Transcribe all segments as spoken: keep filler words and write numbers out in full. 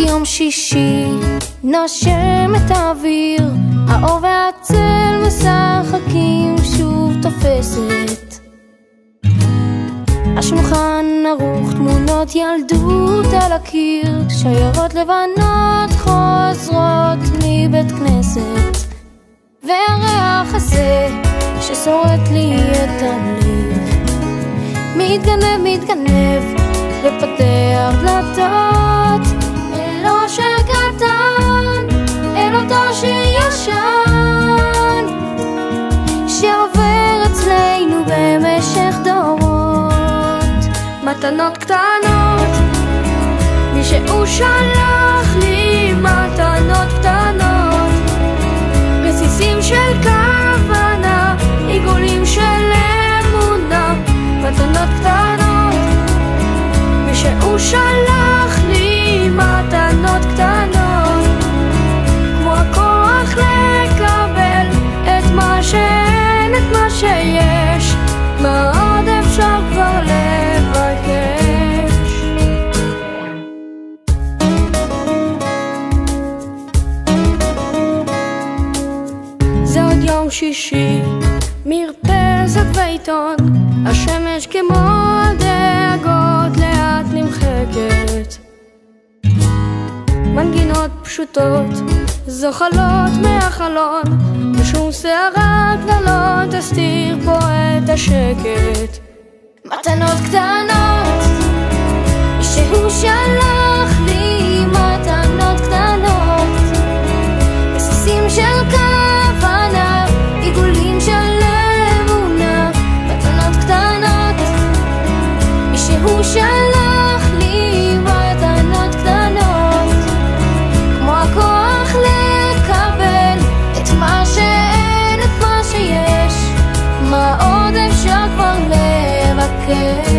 יום שישי נושם את האוויר, האור והצל משחקים, שוב תופסת השולחן ערוך, תמונות ילדות על הקיר, שיירות לבנות חוזרות מבית כנסת, והריח הזה ששורט לי את הלב מתגנב, מתגנב ופתח דלתות אל אושר קטן, אל אותו שישן שעובר אצלנו במשך דורות. מתנות קטנות, מי שהוא שלח לי מתנות קטנות, רסיסים של כוונה, עיגולים של אמונה. מתנות קטנות, מי שהוא שלח לי מתנות קטנות, כמו הכוח לקבל את מה שאין, את מה שיש, מה עוד אפשר כבר לבקש. זה עוד יום שישי, מרפסת ועיתון, השמש כמו הדאגות לאט נמחקת, מנגינות פשוטות זוחלות מהחלון, ושום שערה כבר לא תסתיר פה את השקט. מתנות קטנות, שהוא שלח לי מתנות קטנות, רסיסים של כוונה, עיגולים של אמונה. מתנות קטנות, שהוא שלח לי מתנות קטנות, כמו הכוח לקבל את מה שאין, את מה שיש, מה עוד אפשר כבר לבקש.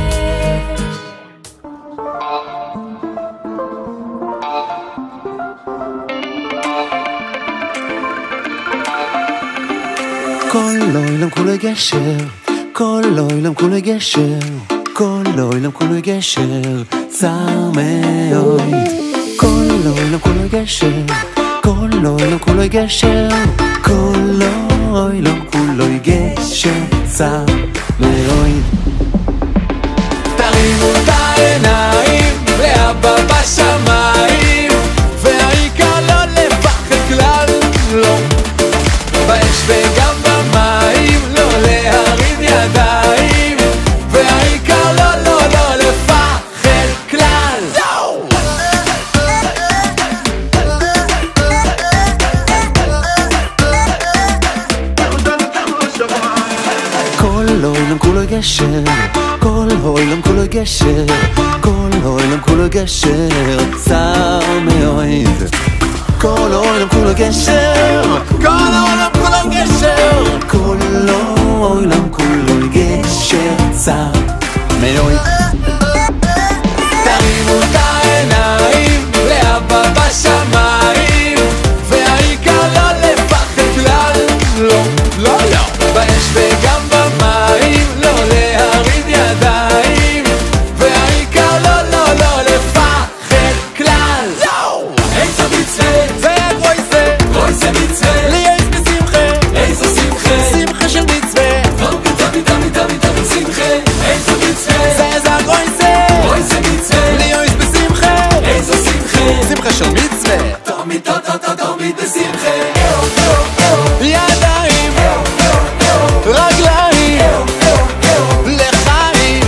כל לילה כולו גשר, כל לילה כולו גשר, כל לילה כולו גשר, צר מאוד. כל לילה כולו גשר, כל לילה כולו גשר, כל לילה כולו גשר, צר מאוד. תרימו את העיניים לאבא בשמיים, והעיקר לא לפחד כלל, לא באש וגם במים, לא להרים ידיים, והעיקר לא לא לא לפחד כלל. כל העולם כולו גשר, כל העולם כולו גשר, כל העולם כולו גשר, צר מאוד. כל העולם כולו גשר, כל העולם כולו גשר, כל העולם כולו גשר, צר מאוד. תרימו את העיניים לאבא בשמיים, והעיקר לא לפחד כלל, לא, לא, לא באש וגם במים, לא להרים ידיים, והעיקר לא, לא, לא לפחד כלל. איזו מצווה, זה גרויסה, גרויסה מצווה, לי יש בשמחה, איזו שמחה, שמחה של מצווה, תמיד תמיד תמיד תמיד תמיד שמחה, איזו מצווה, זה זה גרויסה, גרויסה מצווה, לי יש בשמחה, איזו שמחה, שמחה של מצווה, תמיד תמיד תמיד בשמחה. ידיים, רגליים, לחיים,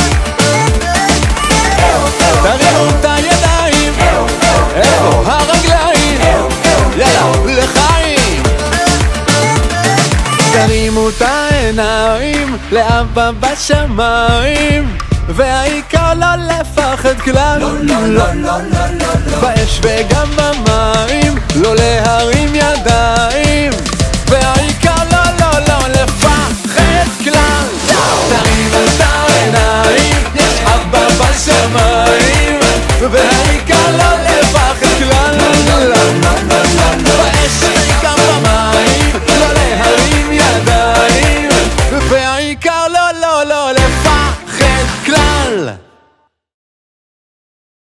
תרימו את הידיים, איפה הרגליים, יאללה, לחיים. תרימו את העיניים לאבא בשמיים, והעיקר לא לפחד כלל, לא, לא, לא, לא, לא, באש וגם במים, לא להרים ידיים, והעיקר לא, לא, לא לפחד כלל. תרימו את העיניים, יש אבא בשמיים, והעיקר לא לפחד כלל, באש וגם במים, לא להרים ידיים, והעיקר לא, לא, לא